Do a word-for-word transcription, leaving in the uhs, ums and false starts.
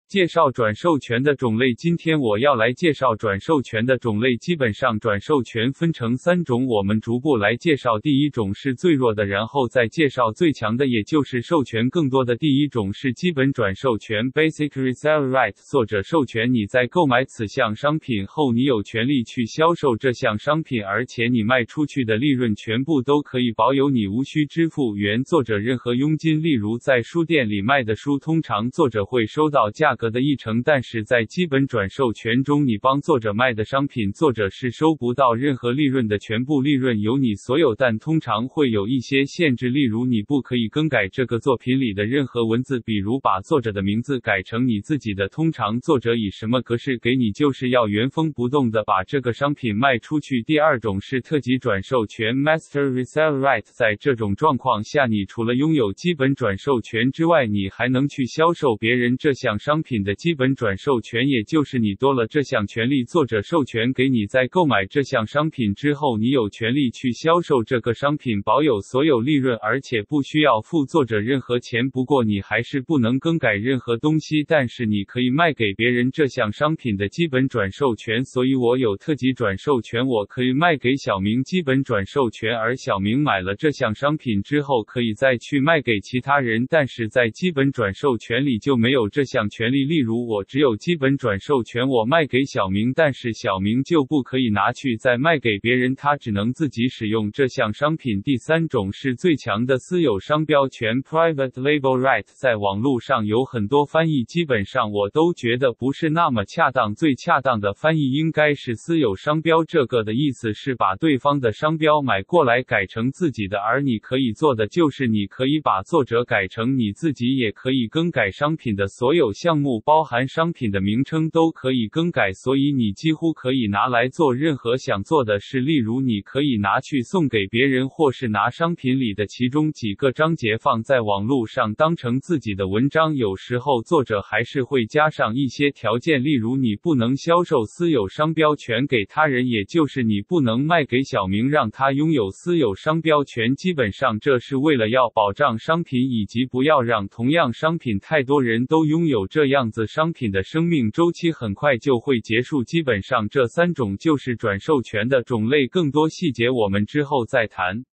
介绍转授权的种类。今天我要来介绍转授权的种类。基本上转授权分成三种，我们逐步来介绍。第一种是最弱的，然后再介绍最强的，也就是授权更多的。第一种是基本转授权 Basic Resale Right， 作者授权你在购买此项商品后，你有权利去销售这项商品，而且你卖出去的利润全部都可以保有，你无需支付原作者任何佣金。例如在书店里卖的书，通常作者会收到价格的一成，但是在基本转授权中，你帮作者卖的商品，作者是收不到任何利润的，全部利润由你所有，但通常会有一些限制，例如你不可以更改这个作品里的任何文字，比如把作者的名字改成你自己的，通常作者以什么格式给你，就是要原封不动的把这个商品卖出去。第二种是特级转授权 Master Resale Right， 在这种状况下，你除了拥有基本转授权之外，你还能去销售别人这项商品的基本转授权，也就是你多了这项权利。作者授权给你在购买这项商品之后，你有权利去销售这个商品，保有所有利润，而且不需要付作者任何钱。不过你还是不能更改任何东西，但是你可以卖给别人这项商品的基本转授权。所以我有特级转授权，我可以卖给小明基本转授权，而小明买了这项商品之后可以再去卖给其他人，但是在基本转授权里就没有这项权利。例如我只有基本转授权，我卖给小明，但是小明就不可以拿去再卖给别人，他只能自己使用这项商品。第三种是最强的私有商标权 Private Label Right， 在网络上有很多翻译，基本上我都觉得不是那么恰当，最恰当的翻译应该是私有商标，这个的意思是把对方的商标买过来改成自己的，而你可以做的就是你可以把作者改成你自己，也可以更改商品的所有项目，包含商品的名称都可以更改，所以你几乎可以拿来做任何想做的事。例如你可以拿去送给别人，或是拿商品里的其中几个章节放在网络上当成自己的文章。有时候作者还是会加上一些条件，例如你不能销售私有商标权给他人，也就是你不能卖给小明让他拥有私有商标权。基本上这是为了要保障商品，以及不要让同样商品太多人都拥有，这样子商品的生命周期很快就会结束。基本上这三种就是转授权的种类，更多细节我们之后再谈。